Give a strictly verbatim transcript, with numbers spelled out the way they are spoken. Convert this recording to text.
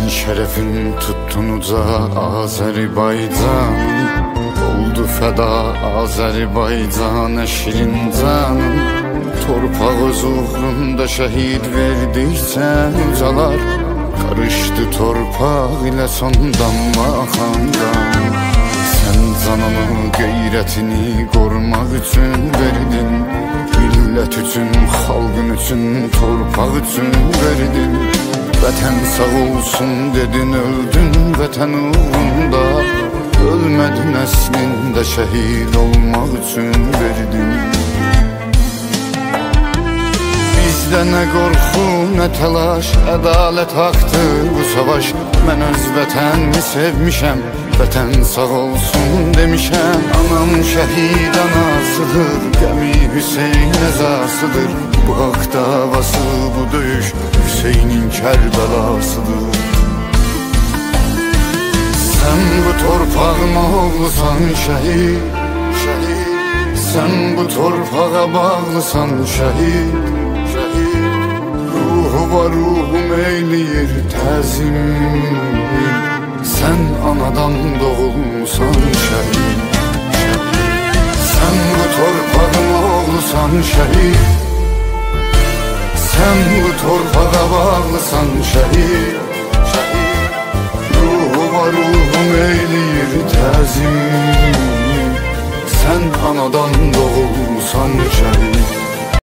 şerefin tuttunuca Azerbaycanım, oldu feda Azerbaycan'a şirin canım. Torpaq öz uğrunda şehit verdikçe ucalar, karıştı torpaq ile son damla kandan. Sen canını gayrətini korumak için verdin, millet için, halkın için, torpaq için verdin. Vətən sağ olsun dedin, öldün vətən uğrunda. Ölmedin əslində, şəhid olmaq üçün verdin. Bizdə nə qorxu, nə təlaş, ədalət haqdır bu savaş. Mən öz vətənimi sevmişəm, vətən sağ olsun demişəm. Anam şəhid anasıdır, qəmi Hüseyn əzasıdır. Bu haqq davası, bu döyüş Hüseynin Kərbəlasıdır. Sen bu torpağın oğlusan şehit, şehit. Sen bu torpağa bağlısan şehit, şehit. Ruhu var ruhum eyleyir təzim. Sen anadan doğulmusan şehit, şehit. Sen bu torpağın oğlusan şehit. Sen bu torpağa bağlısan şehit, şehit. Ruhu var ruhum eyleyir təzim. Sen anadan doğulsan şehit.